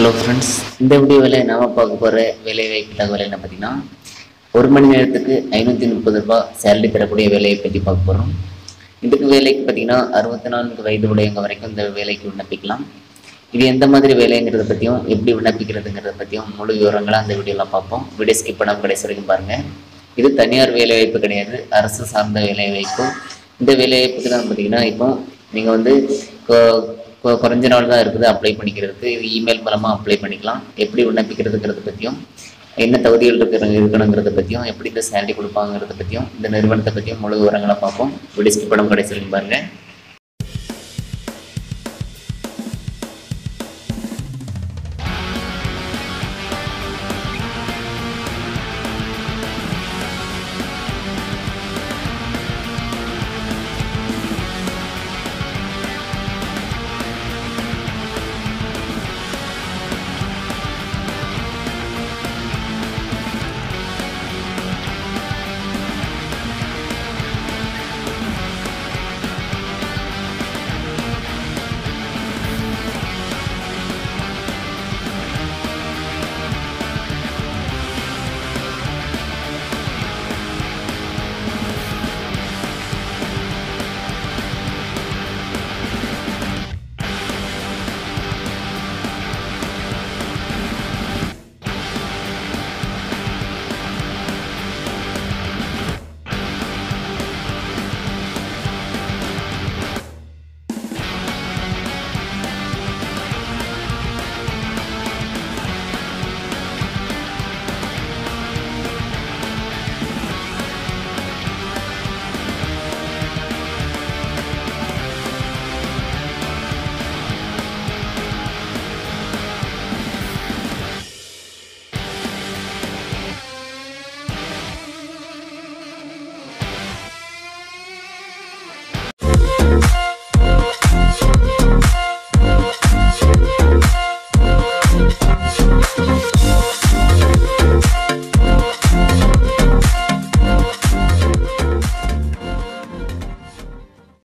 Hello friends, இந்த வீடியோவில் நாம் பார்க்க போகிற வேலைவாய்ப்பு தகவல் என்ன பார்த்தீங்கன்னா, ஒரு மணி நேரத்துக்கு 530 ரூபாய் சேலரி தரக்கூடிய வேலையை பற்றி பார்க்க போகிறோம். இதுக்கு வேலைக்கு பார்த்தீங்கன்னா 64 வயது உடையவங்க வரைக்கும் இந்த வேலைக்கு விண்ணப்பிக்கலாம். இது எந்த மாதிரி வேலைங்கிறத பற்றியும் எப்படி விண்ணப்பிக்கிறதுங்கிறத பற்றியும் முழு விவரங்களாக அந்த வீடியோவில் பார்ப்போம். வீடியோ ஸ்கிப் பண்ணாமல் கடைசி வரைக்கும் பாருங்கள். இது தனியார் வேலைவாய்ப்பு கிடையாது, அரசு சார்ந்த வேலைவாய்ப்பு. இந்த வேலைவாய்ப்புக்கு தான் பார்த்தீங்கன்னா இப்போ நீங்கள் வந்து குறைஞ்ச நாள் தான் இருக்குது அப்ளை பண்ணிக்கிறதுக்கு. இது இமெயில் மூலமாக அப்ளை பண்ணிக்கலாம். எப்படி விண்ணப்பிக்கிறதுங்கிறத பற்றியும், என்ன தகுதிகள் இருக்கணுங்கிறத பற்றியும், எப்படி இந்த சேலரி கொடுப்பாங்கிறத பற்றியும், இந்த நிறுவனத்தை பற்றியும் முழு விவரங்களை பார்ப்போம். வீடியோ ஸ்கிப் பண்ணாமல் கடைசி வரைக்கும் பாருங்கள்.